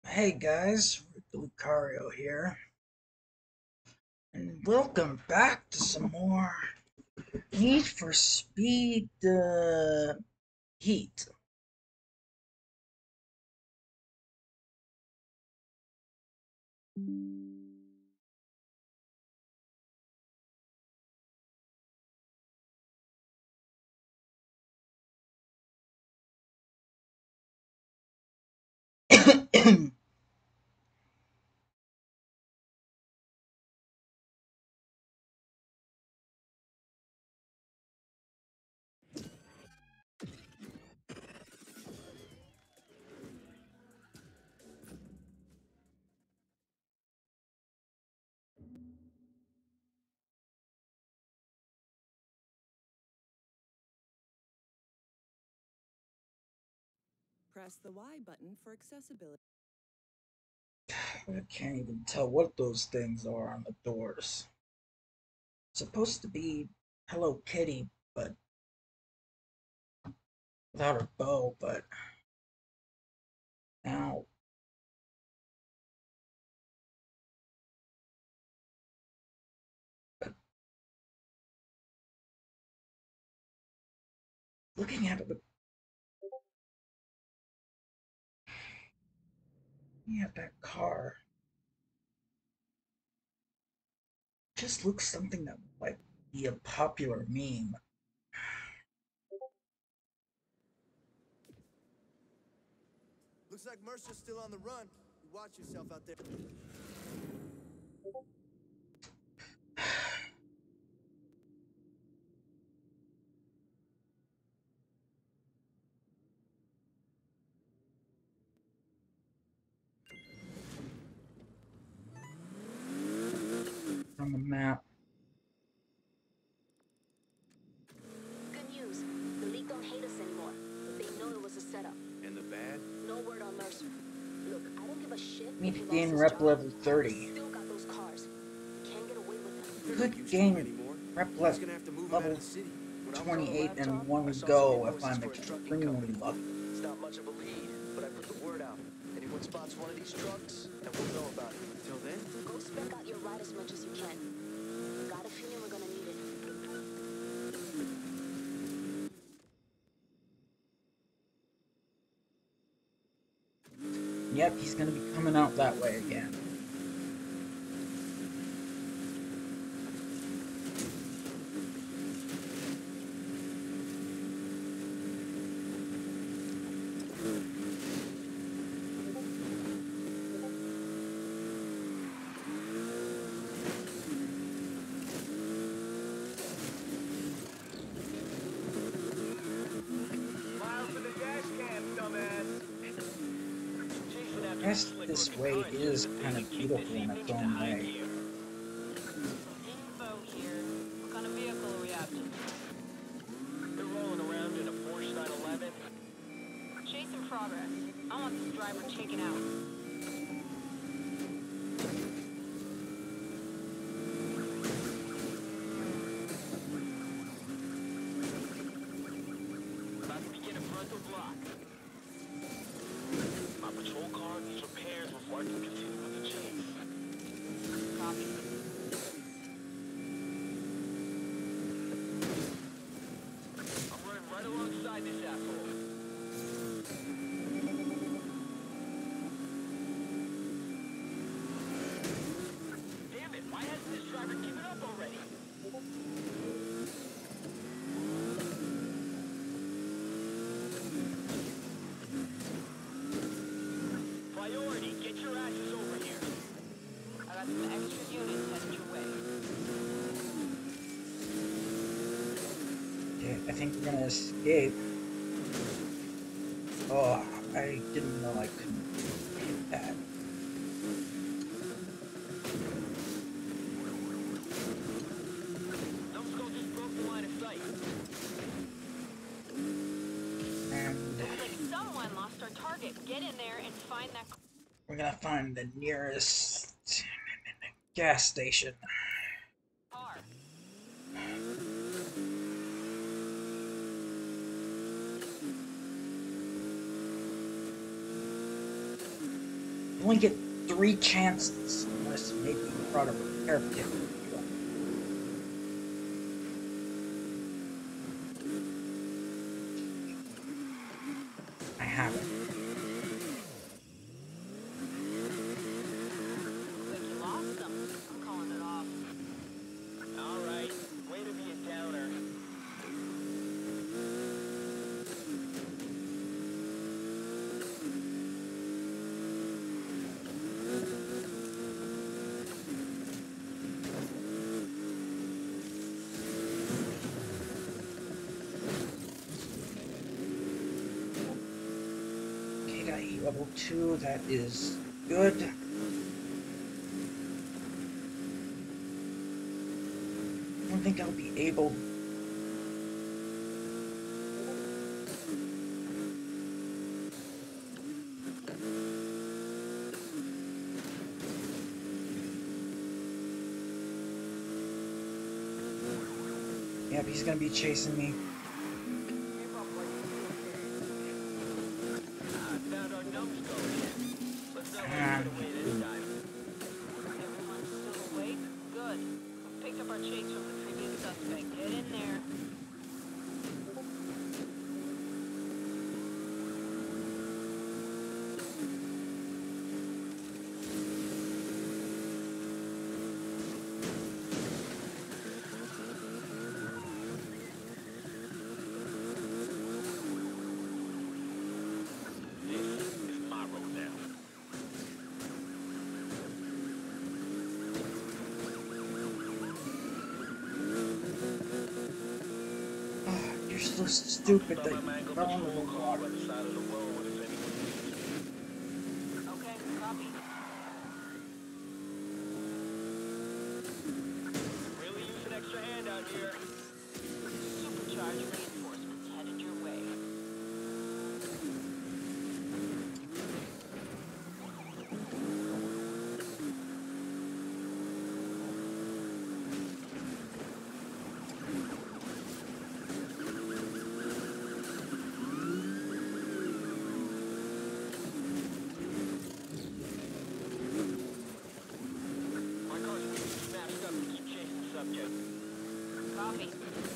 Hey guys, Rick Lucario here, and welcome back to some more Need for Speed Heat. Press the Y button for accessibility. I can't even tell what those things are on the doors. It's supposed to be Hello Kitty, but without her bow, but now looking at it, looking at that car, just looks something that might be a popular meme. Looks like Mercer's still on the run. You watch yourself out there. On the map. Good news. The League don't hate us anymore. They know it was a setup. And the bad? No word on Mercer. Look, I don't give a shit Need if he to lost gain his rep job. level He's 30. still got those cars. Can't get away with them. They're no Could use to him gain anymore. rep He's gonna have to move him out of level the city. When I was on the 28 in laptop, I one saw some go if invoices I'm for a trucking company. extremely lucky. It's not much of a lead, but I put the word out. Anyone spots one of these trucks, and we'll know about it. Till then, Go spec out your ride as much as you can. Got a feeling we're gonna need it. Yep, he's gonna be coming out that way again. Smile for the dash cam, dumbass! I guess this way is kind of beautiful in its own way. Info here. What kind of vehicle are we after? They're rolling around in a Porsche 911. Chase in progress. I want this driver taken out. About to begin a frontal block. My patrol car needs repairs before I can continue with the chase. Copy. I'm running right alongside this asshole. Damn it, why hasn't this driver given up already? Priority, get your asses over here. I got some extra units headed your way. Okay, I think we're gonna escape. Oh, I didn't know I couldn't hit that. Numbskull just broke the line of sight. And Looks like someone lost our target. Get in there and find that we're gonna find the nearest gas station. car. You only get 3 chances unless maybe you brought a repair kit. I haven't. Like you lost them. I'm calling it off. Alright, way to be a downer. Okay, got E level 2, that is good. I don't think I'll be able. Yep, he's gonna be chasing me. Found our numbskull again. Let's not Ah. let it get away this time. Everyone's still awake? Good. We picked up our chase from the previous suspect. Get in there. This is my road now. You're so stupid that Thought you my man go fell into patrol the car water. by the side of the road if anyone needs me. Okay, copy. Really use an extra hand out here. Supercharged reinforcements headed your way. My car's being smashed up to keep chasing the subject. Copy.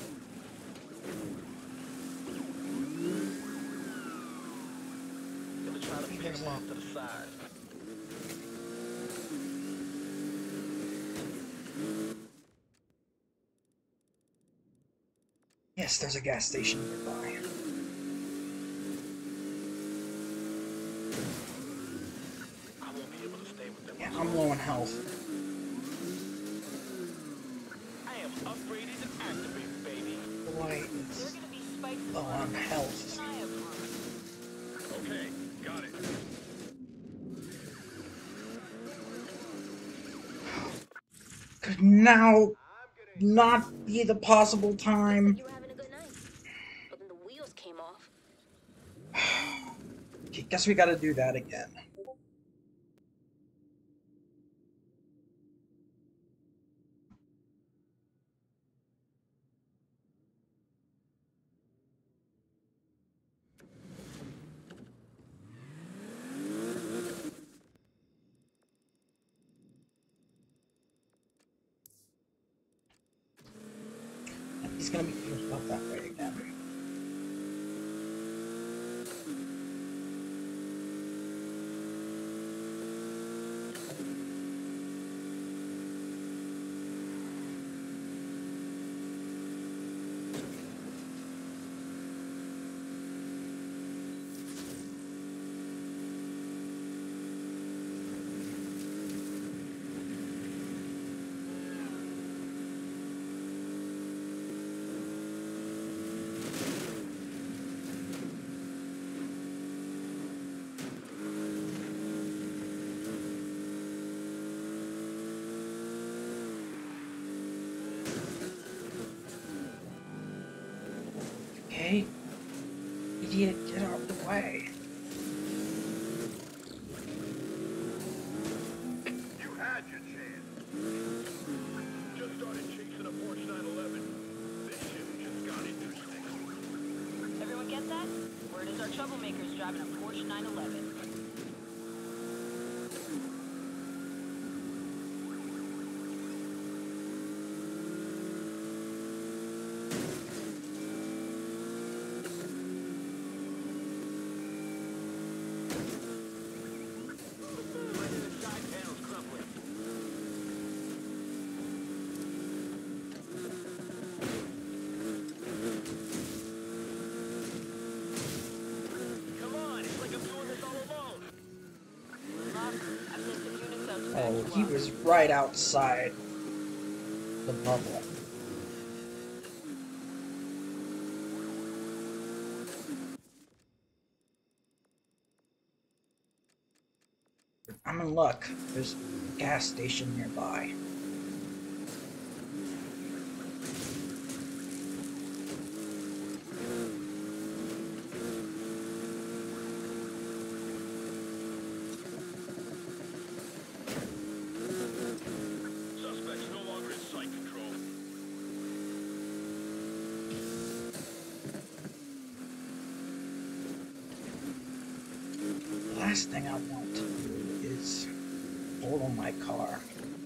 Gonna try to pin him off to the side. Yes, there's a gas station nearby. I won't be able to stay with them. Yeah, I'm low on health. I am upgraded and activated, baby. Boy, They're is gonna be spiked low on health. Keep an eye out for 'em. Okay, got it. Could now not be the possible You said time. you were having a good night. But then the wheels came off. Okay, guess we gotta do that again. He's gonna be doing stuff that way again. Okay? Idiot, get out of the way. You had your chance. Just started chasing a Porsche 911. This shit just got interesting. Everyone get that? Word is our troublemaker's driving a Porsche 911. Oh, he was right outside the bubble. I'm in luck. There's a gas station nearby. Suspect's no longer in sight, Control. The last thing I want to do is follow my car.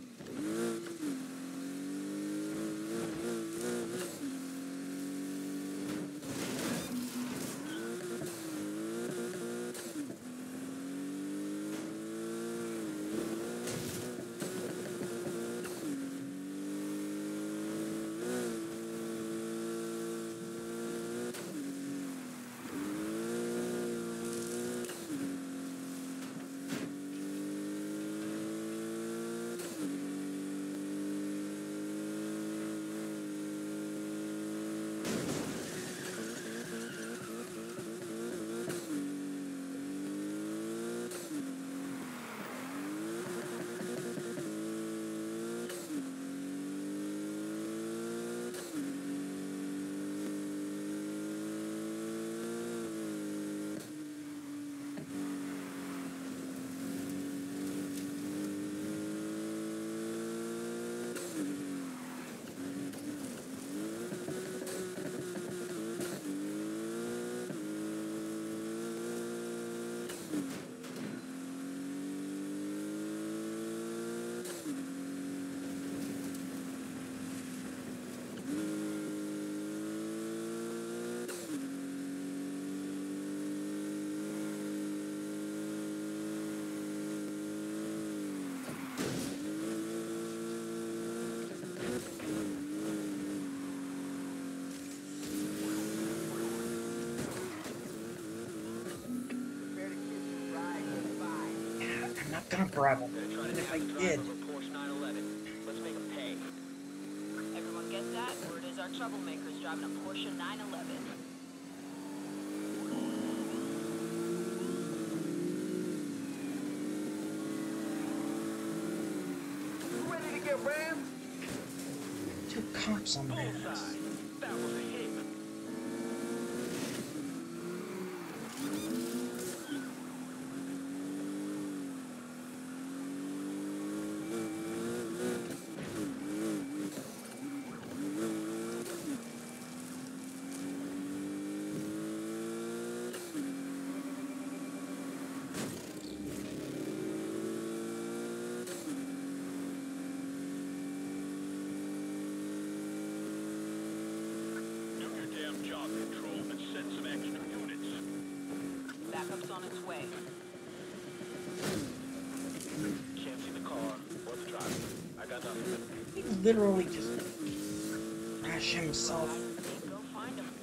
I'm not gonna grab him, even if I did. Let's make him pay. Everyone get that? Word is our troublemaker's driving a Porsche 911. Ready to get rammed? Two cops on my ass. Bullseye. That was a hit. Do your damn job, Control, and send some extra units. Backup's on its way. Can't see the car or the driver. I got nothing. He literally just crashed himself. Go find him.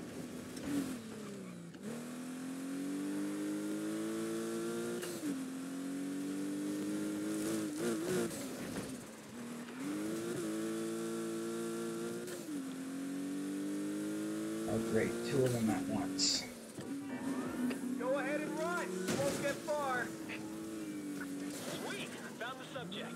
Oh great, two of them at once. Go ahead and run. You won't get far. Sweet. Found the subject.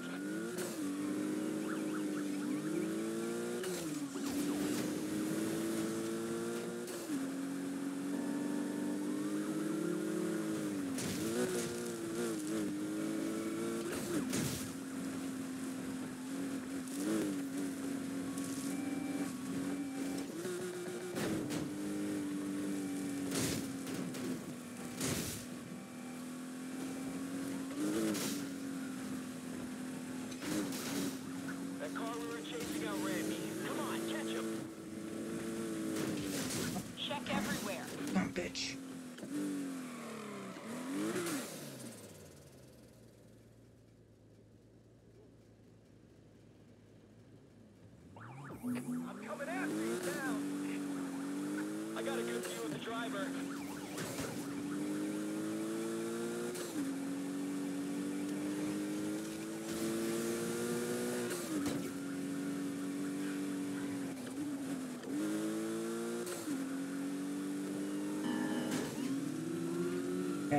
That car we were chasing out Randy. Come on, catch him. Check everywhere. Come on, bitch. I'm coming after you now. I got a good view of the driver.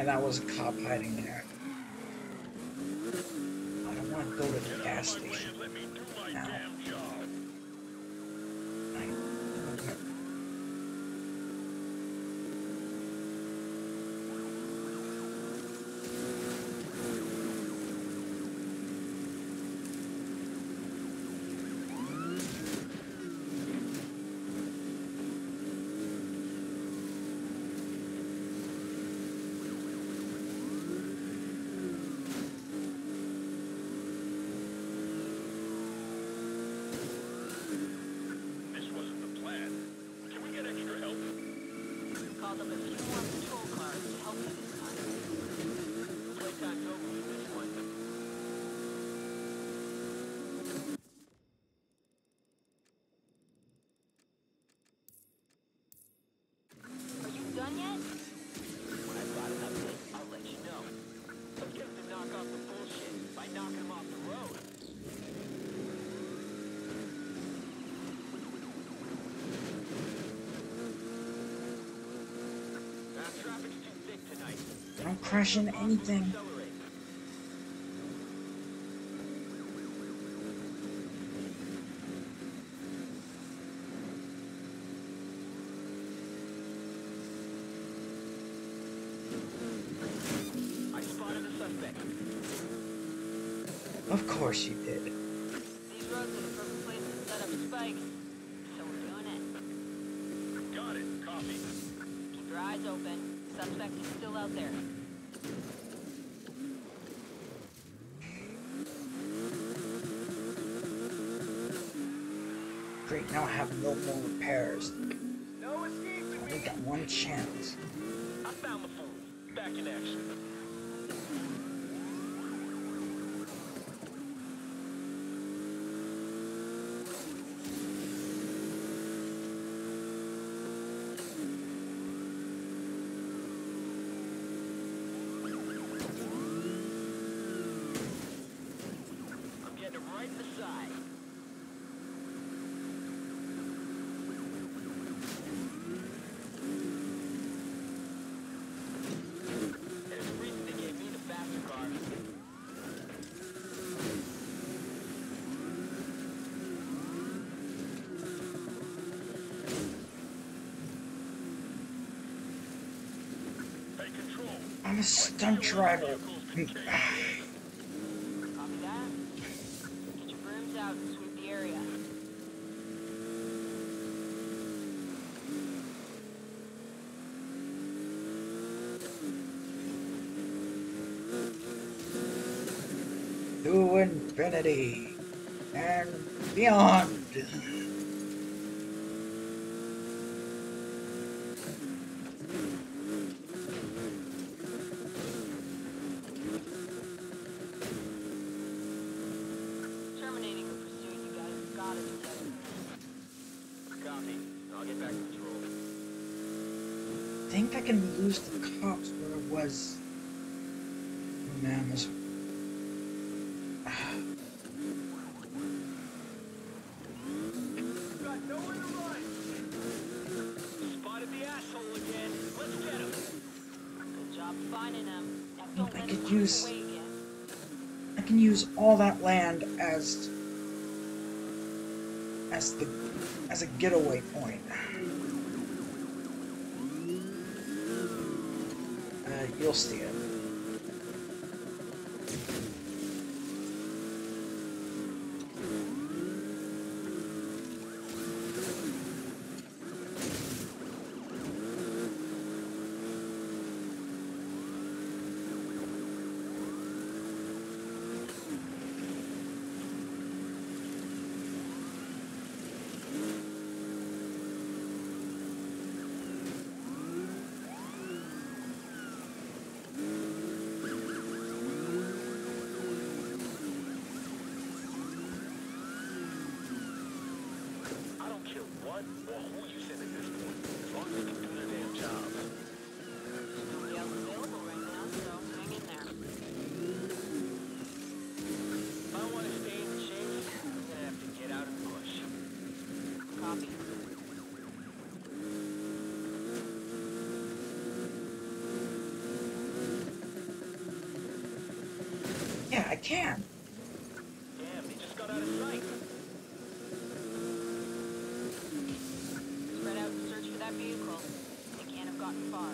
And that was a cop hiding there. I don't want to go to the gas station Let me do my now. damn job. This wasn't the plan. Can we get extra help? Called up a few more patrol cars to help you this time. Playtime's over for this one. Are you done yet? When I've got an update, I'll let you know. Let's get him to knock off the bullshit by knocking him off the road. Traffic's too thick tonight. Don't crash into anything. Accelerate. I spotted a suspect. Of course you did. These roads are the perfect place to set up spikes. So we're doing it. Got it. Copy. Keep your eyes open. Suspect is still out there. Great, now I have no more repairs. No escaping Only me. got one chance. I found the fool. Back in action. I'm getting him right in the side. There's a reason they gave me the faster car. Hey, Control. I'm a stunt driver. Copy that? Get your brooms out and sweep the area. To infinity and beyond. Terminating the pursuit, you guys gotta do better. Copy. I'll get back to patrol. I think I can lose the cops where it was. Oh man, this. Got nowhere to run. Spotted the asshole again. Let's get him. Good job finding them. Now don't I let could him use- away again. I can use all that land as a getaway point. You'll see it. I don't care what or who you send at this point, as long as they can do their damn jobs. Nobody else available right now, so hang in there. If I want to stay in the chase, I'm gonna have to get out and push. Copy. Yeah, I can. Damn, he just got out of sight. Spread out and search for that vehicle. They can't have gotten far.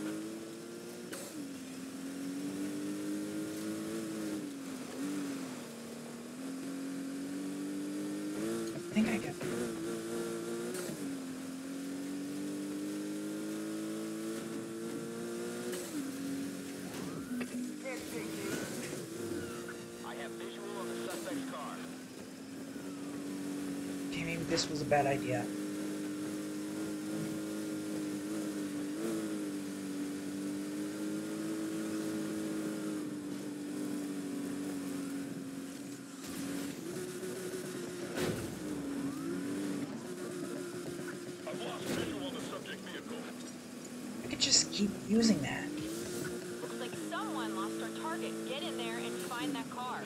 I think I get. I have visual on the suspect's car. Okay, maybe this was a bad idea. I've lost visual on the subject vehicle. I could just keep using that. Looks like someone lost our target. Get in there and find that car.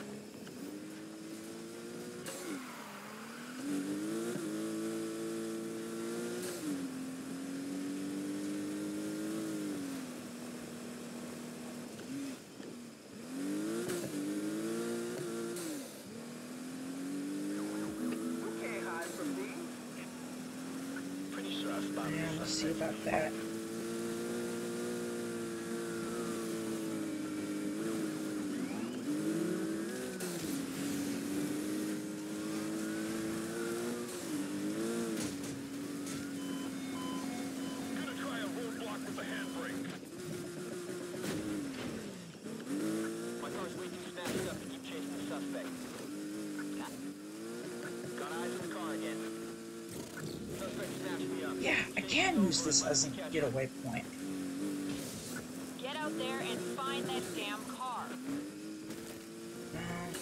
You can't hide from me. Pretty sure I spotted Yeah, the let's see suspect. about that. Gonna try a roadblock with the handbrake. My car's way too smashed up to keep chasing the suspect. Got eyes on the car again. Suspect snatched me up. Yeah, I can use this as a getaway point. Get out there and find that damn car. Uh,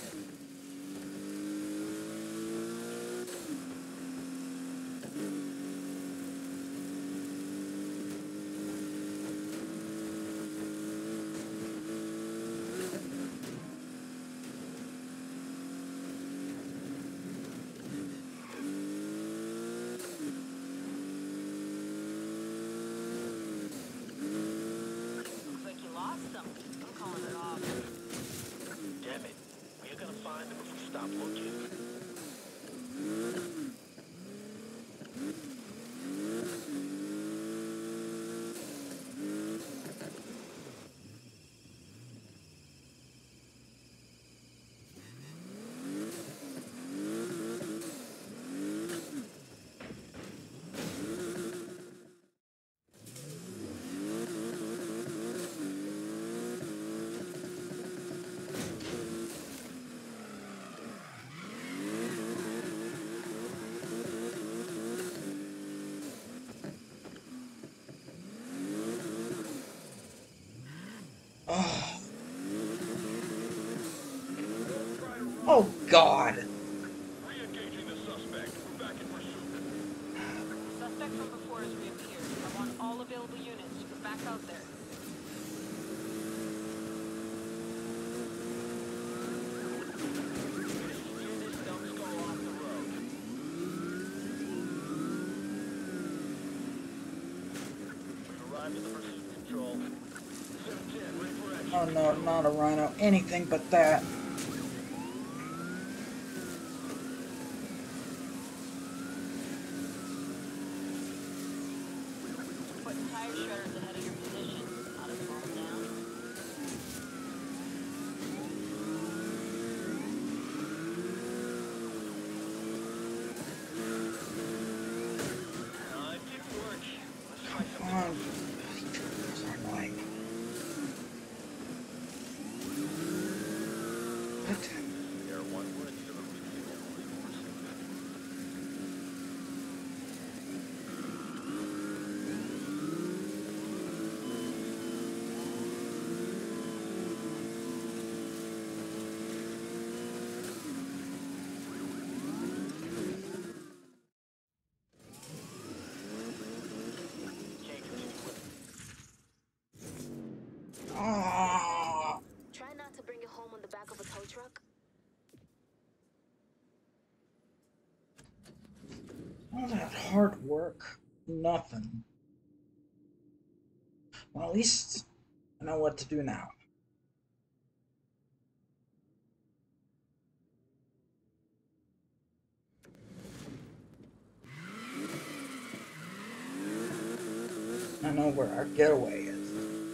Looks like you lost them. I'm calling it off. Damn it. We're gonna find him if we stop looking. oh. Oh, God. Re-engaging the suspect. We're back in pursuit. The suspect from before has reappeared. I want all available units. Get back out there. Steer this dumb skull off the road. We've arrived at the pursuit control. 710, ready for action. Oh no, not a rhino. Anything but that. Putting tire shutters ahead of your position. Ought to slow them down. It didn't work. Let's try Come something on. else. These are annoying. What? Air 1, we're in need of a refuel. Reinforcing. Can't continue with Ah. Try not to bring it home on the back of a tow truck. All that hard work. Nothing. Well, at least I know what to do now. I know where our getaway is.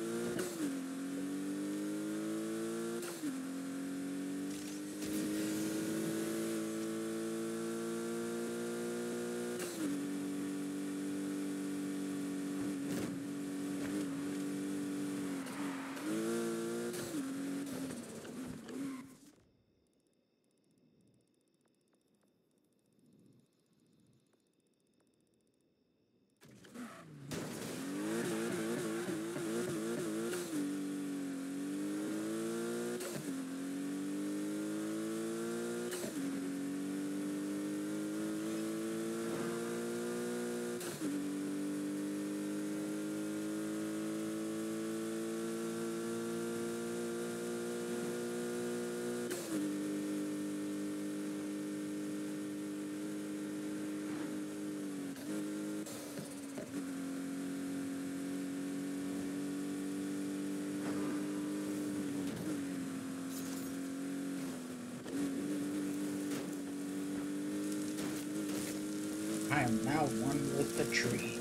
I am now one with the trees.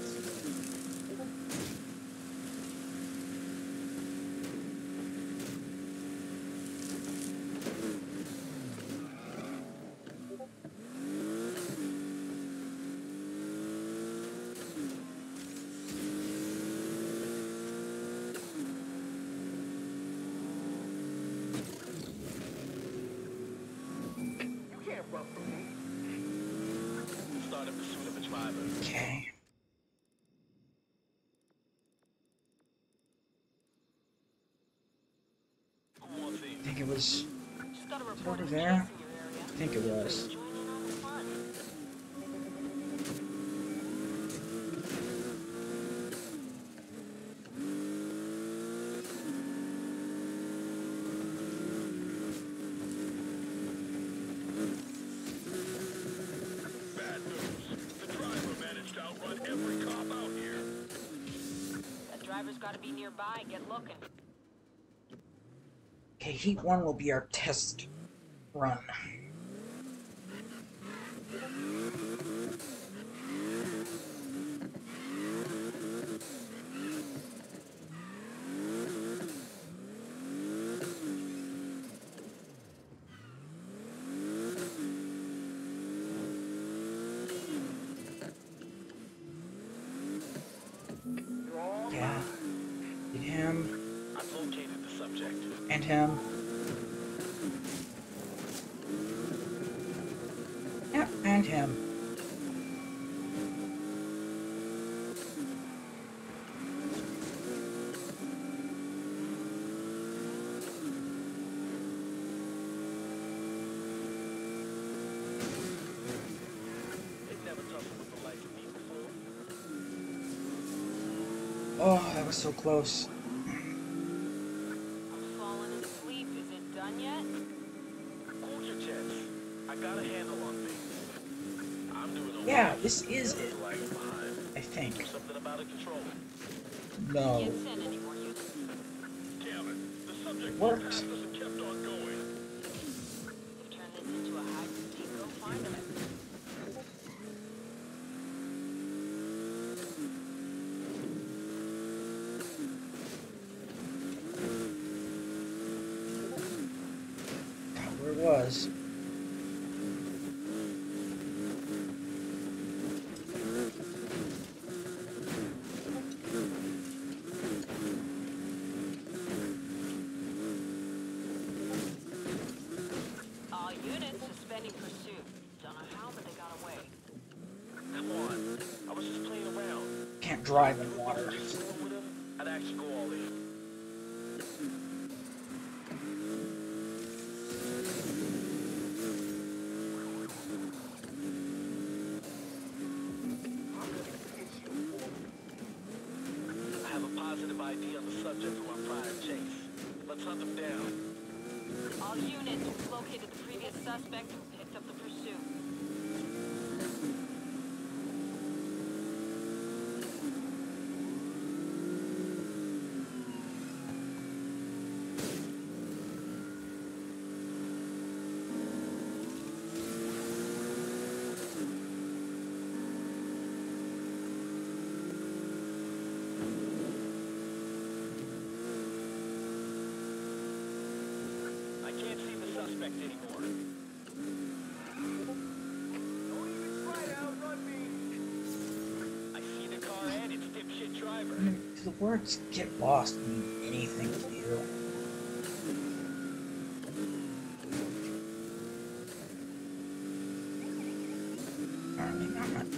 You can't run from me. Start a pursuit of a driver. Okay. One more thing. I think it was Just got a over report of there. chasing your area. I think it was. Join in on the fun. Bad news. The driver managed to outrun every cop out here. That driver's got to be nearby. Get looking. Okay, Heat 1 will be our test run. Yeah. Get him. I've located the subject. And him. Yep, and him. It never tussled with the likes of me before. Oh, that was so close. I'm falling asleep. Is it done yet? Hold your jets. I got a handle on things. I'm doing a Yeah, this is it. Lag behind. I think. Something about it control. No. Can't send any more units. Damn it. The subject Worked. passed us and kept on going. They've turned this into a hide and seek. Go find them. Got where it was. All units suspending pursuit. Don't know how, but they got away. Come on. I was just playing around. Can't drive in water. Just going with him, I'd actually go all in. I have a positive ID on the subject from our prior chase. Let's hunt him down. All units, we've located the previous suspect and picked up the pursuit. suspect anymore. Don't even try to outrun me. I see the car and its dipshit driver. I mean, do the words "get lost" mean anything to you? Apparently not.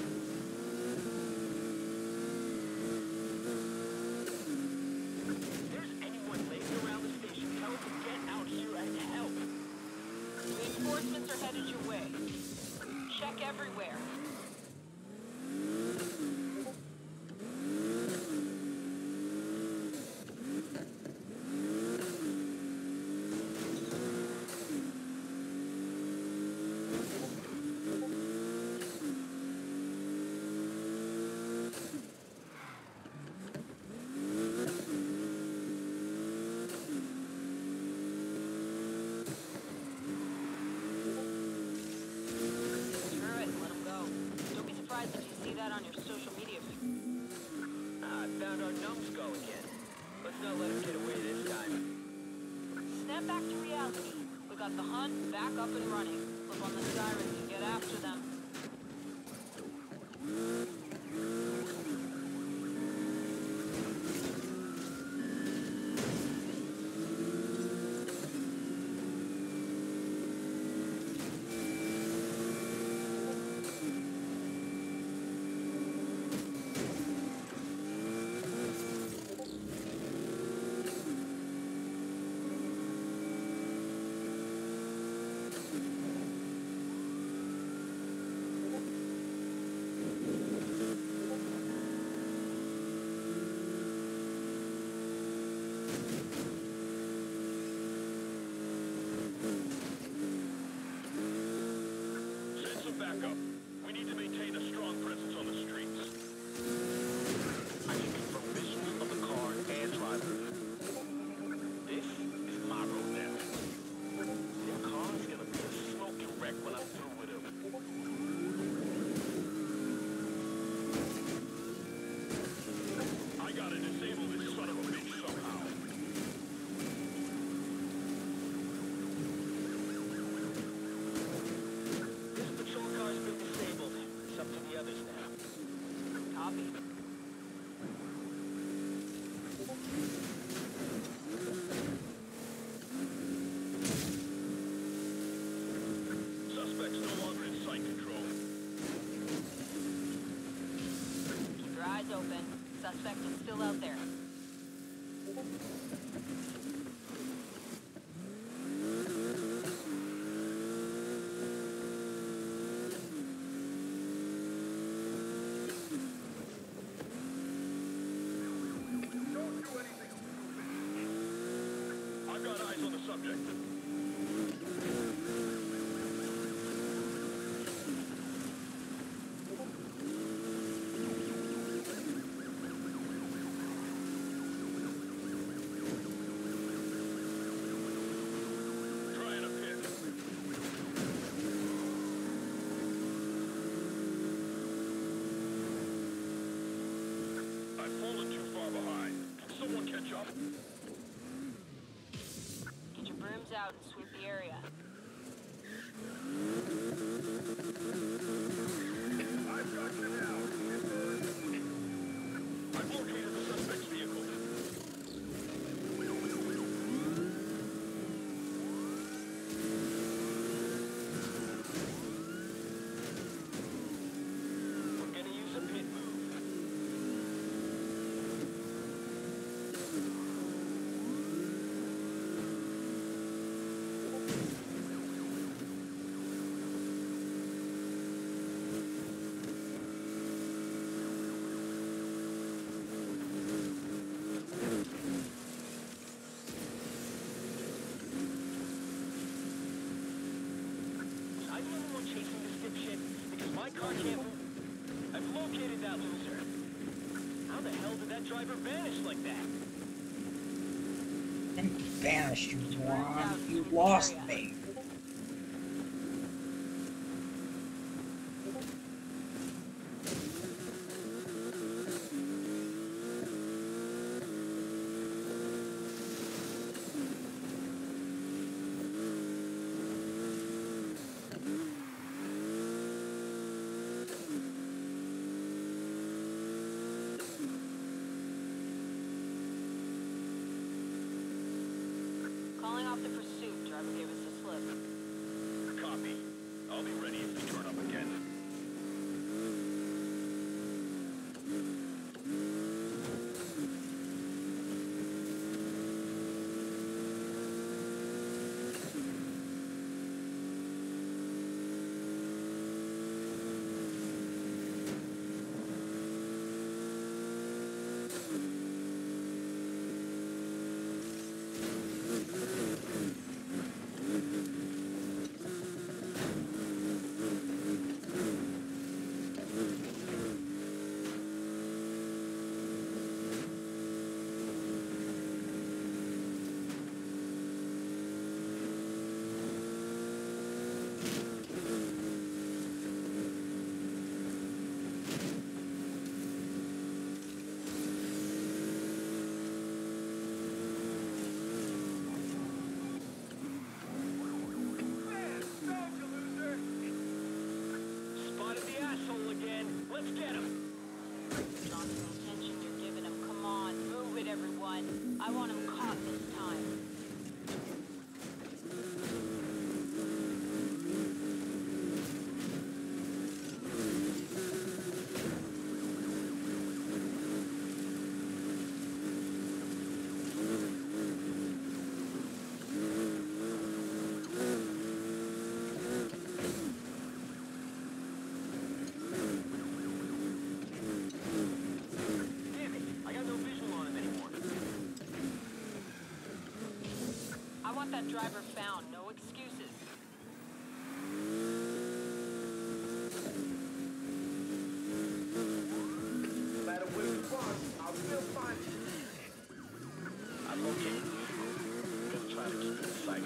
If there's anyone laying around the station, tell them to get out here and help. Reinforcements are headed your way. Check everywhere. Screw it, let 'em go. Don't be surprised if you see that on your social media feed. I found our numbskull again. Let's not let him get away this time. Snap back to reality. We got the hunt back up and running. Flip on the sirens and get after them. Send some backup. We need to maintain a strong presence on the streets. I can confirm visuals of the car and driver. This is my road now. Their car's gonna be a smoking wreck when I'm through with him. I gotta disable this son of a bitch somehow. This patrol car's been disabled. It's up to the others now. Copy. Suspect's no longer in sight control. Keep your eyes open. Suspect is still out there. Don't do anything stupid. I've got eyes on the subject. Trying a pit. I've fallen too far behind. Can someone catch up? Get your brooms out and sweep the area. I've got you now. I've located the suspect's vehicle. We're gonna use a pit move. Was I the only one chasing this dipshit? Because my car can't move. I've located that loser. How the hell did that driver vanish like that? And vanish, you moron. You lost me. want that driver found. No excuses. No matter where you are, I'll still find you. I located the vehicle. I'm gonna try to keep it in sight.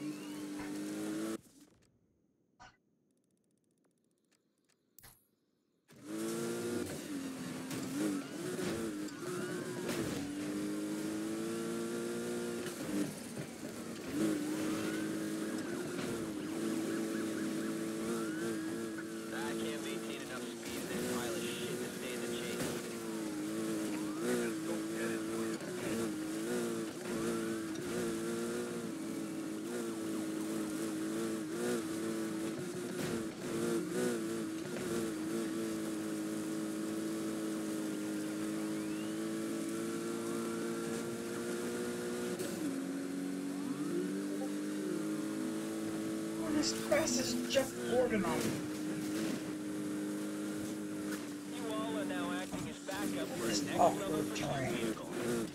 I can't maintain enough speed in that pile of shit to stay in the chase. Just go get it, will you? What as fast as Jeff Gordon on me? You all are now acting as backup for This a next off-road level pursuit terrain. vehicle.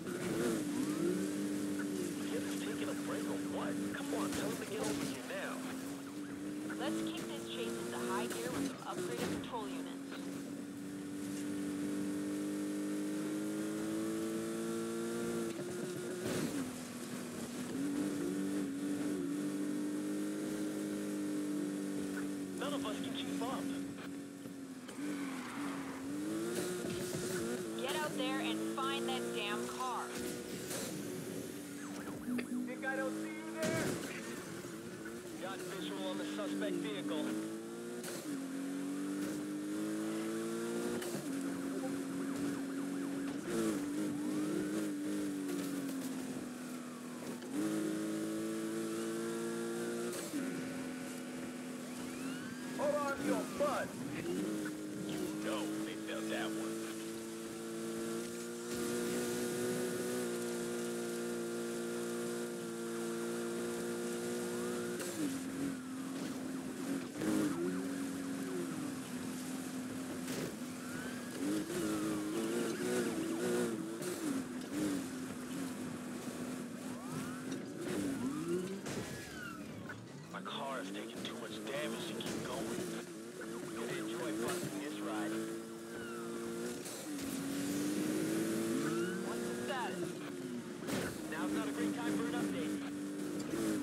Kid is taking a break or what? Come on, tell him to get over here now. Let's kick this chase into high gear with some upgraded patrol units. None of us can keep up. Get out there and find that damn car. Think I don't see you there? Got visual on the suspect vehicle. Hold on to your butt. You know they felt that one. My car is taking too much damage to keep going. Gonna enjoy busting this ride. What's the status? Now's not a great time for an update.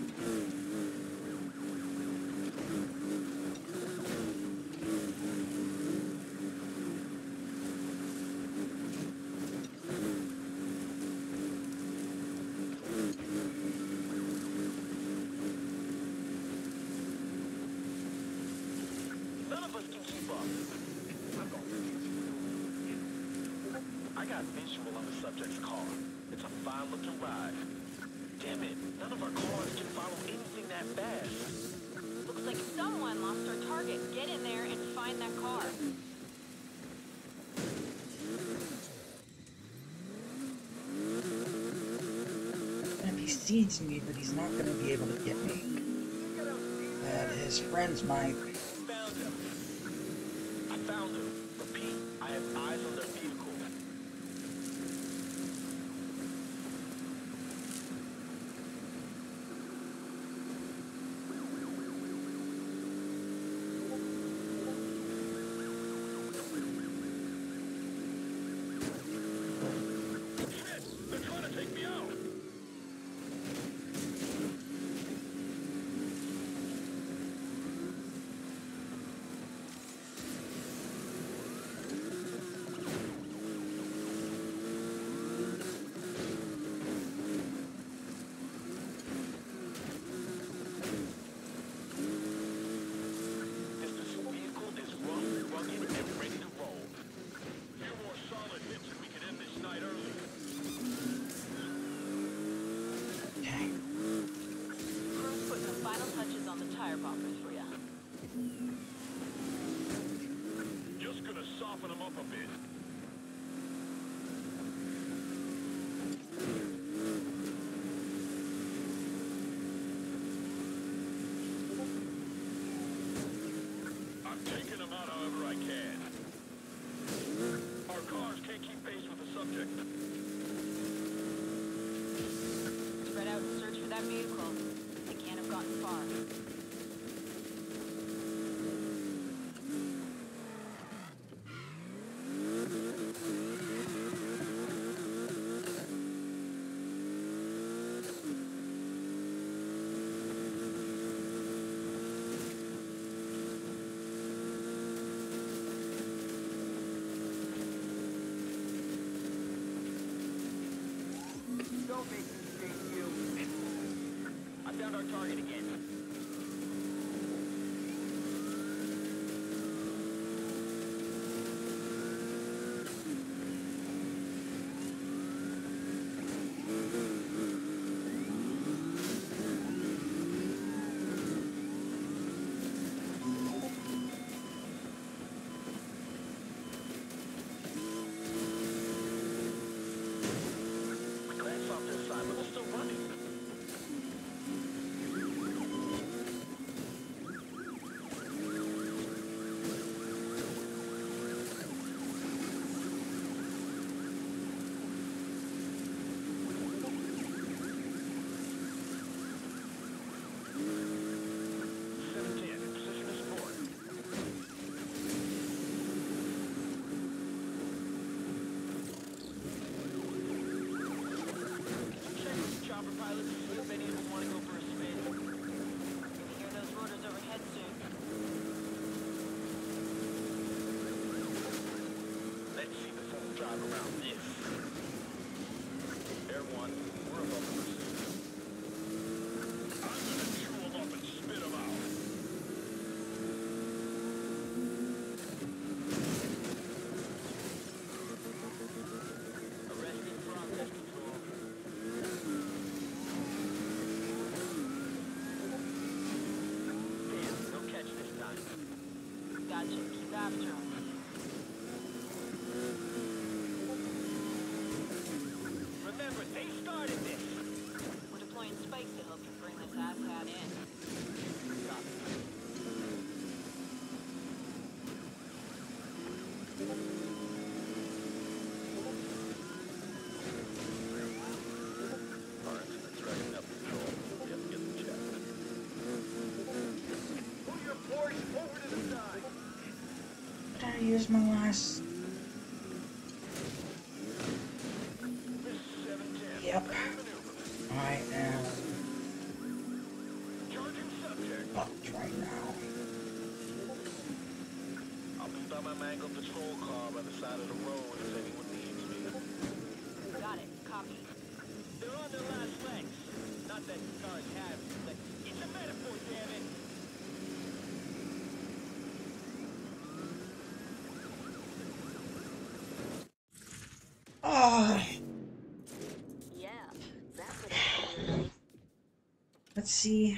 None of us can keep up. I'm gonna get you. I got visual on the subject's car. It's a fine-looking ride. Damn it, none of our cars can follow anything that fast. Looks like someone lost our target. Get in there and find that car. And he sees me, but he's not gonna be able to get me. His friends might. Found him. I found him. Repeat, I have eyes on their vehicle. Shit! They're trying to take me out! This vehicle is rough, rugged, and ready to roll. Few more solid hits and we can end this night early. Dang. Crew's putting the final touches on the tire bombers for ya. Just gonna soften them up a bit. I'm taking them out however I can. Our cars can't keep pace with the subject. Spread out and search for that vehicle. not far. Don't make me chase you. I found our target again. Glass off this side, but they're still running. Chopper pilots, see if any of them want to go for a spin. Gonna hear those rotors overhead soon. Let's see the full drive around this. Air 1, we're above the pursuit. I'm gonna chew them up and spit them out. Arresting progress control. Damn, no catch this time. Gotcha. Keep after 'em. Remember, they started this. We're deploying spikes to help you bring this asshat in. Copy. Our incident's wrapping up control. We have to get them checked. Pull your Porsche over to the side. Did I use my last? This is 710. Yep. Maneuver. I am Charging subject. fucked right now. I'll be by my Mango patrol car by the side of the road if anyone needs me. Got it. Copy. They're on their last legs. Not that cars have. Like, it's a metaphor, damn it. Oh, Yeah, that's what I'm let's see.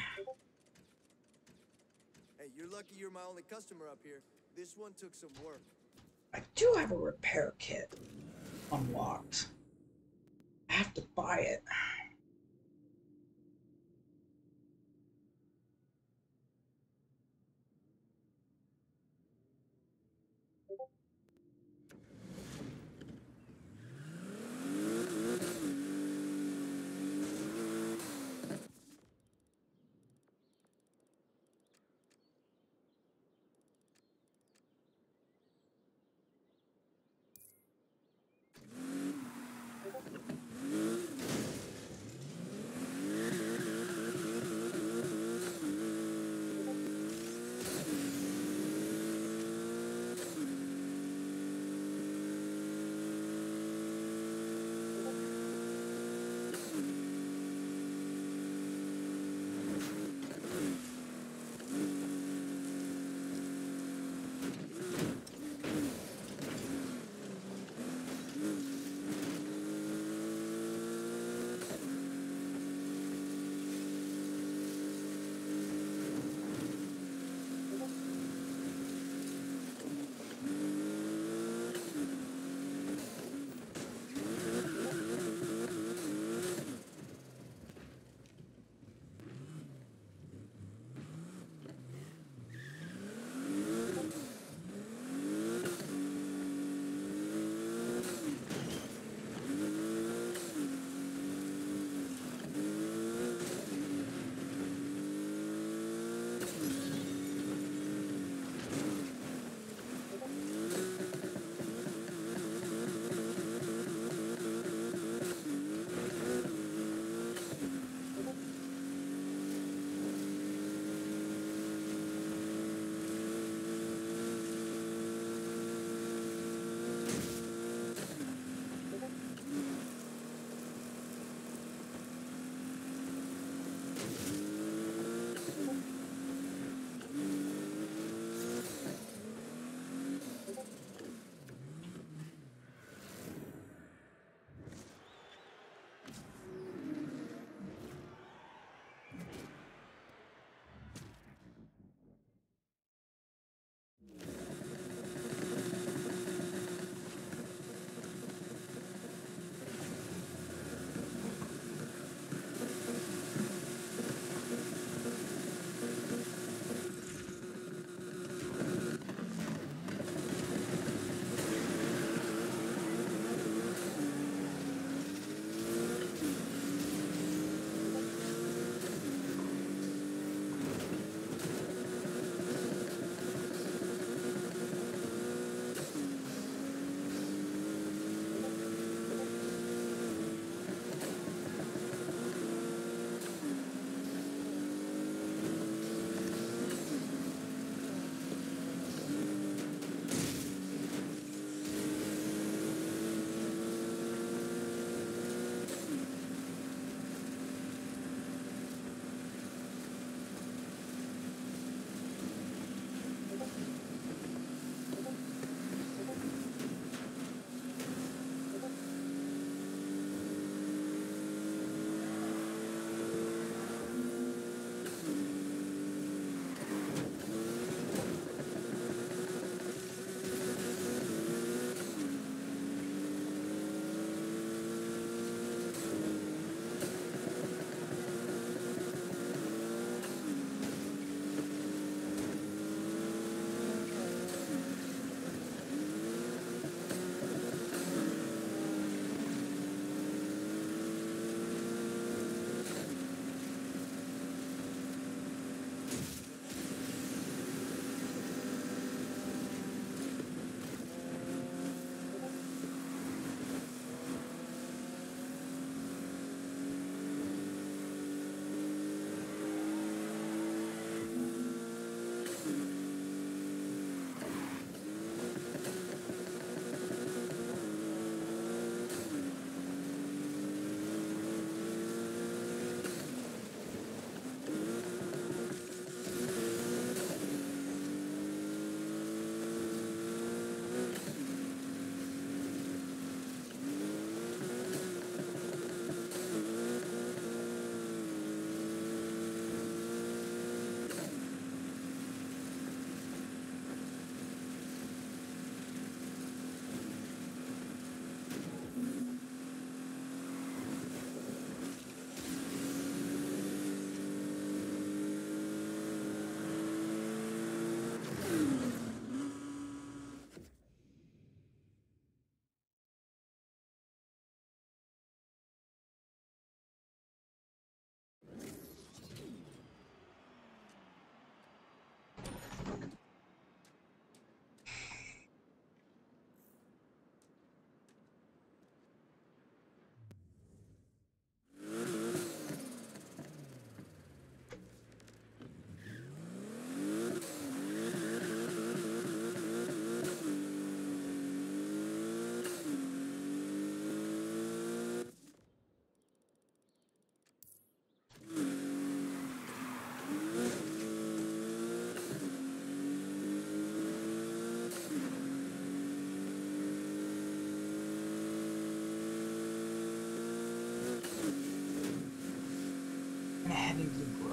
Hey, you're lucky you're my only customer up here. This one took some work. I do have a repair kit unlocked. I have to buy it.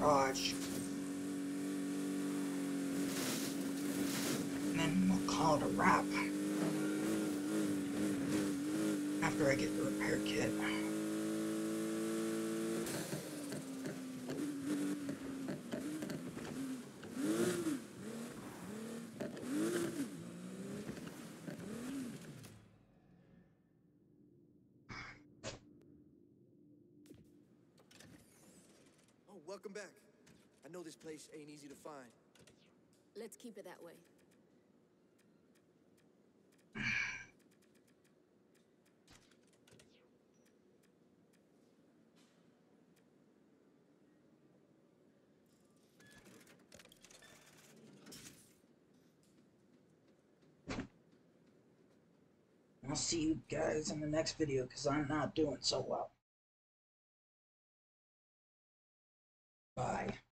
garage. And then we'll call it a wrap. After I get the repair kit. Oh, welcome back. I know this place ain't easy to find. Let's keep it that way. I'll see you guys in the next video because I'm not doing so well. Bye.